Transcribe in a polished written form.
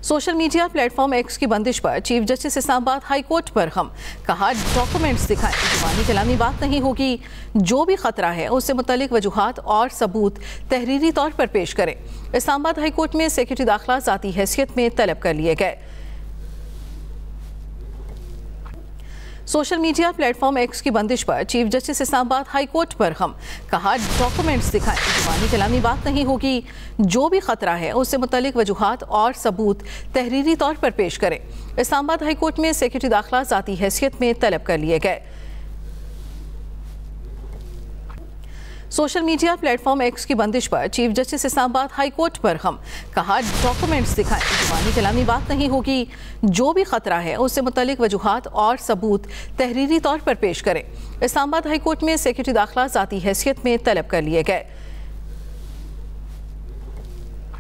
Social media platform x की बंदिश पर chief justice Islamabad high court पर हम कहा, डॉक्यूमेंट्स दिखाएं, जुबानी कलामी बात नहीं होगी। जो भी खतरा है उससे मुतल्लिक वजूहात और सबूत तहरीरी तौर पर पेश करें। इस्लामाबाद हाई कोर्ट में सेक्रेटरी दाखिला ज़ाती हैसियत में तलब कर लिए गए। सोशल मीडिया प्लेटफॉर्म एक्स की बंदिश पर chief justice Islamabad high court पर हम कहा, डॉक्यूमेंट्स दिखाएं, जुबानी कलामी बात नहीं होगी। जो भी खतरा है उससे मुतल्लिक वजूहात और सबूत तहरीरी तौर पर पेश करें। इस्लामाबाद हाई कोर्ट में सेक्रेटरी दाखिला ज़ाती हैसियत में तलब कर लिए गए। सोशल मीडिया प्लेटफॉर्म एक्स की बंदिश पर chief justice Islamabad high court पर हम कहा, डॉक्यूमेंट्स दिखाएं, जुबानी कलामी बात नहीं होगी। जो भी खतरा है उससे मुतल्लिक वजूहात और सबूत तहरीरी तौर पर पेश करें। इस्लामाबाद हाई कोर्ट में सेक्रेटरी दाखिला ज़ाती हैसियत में तलब कर लिए गए।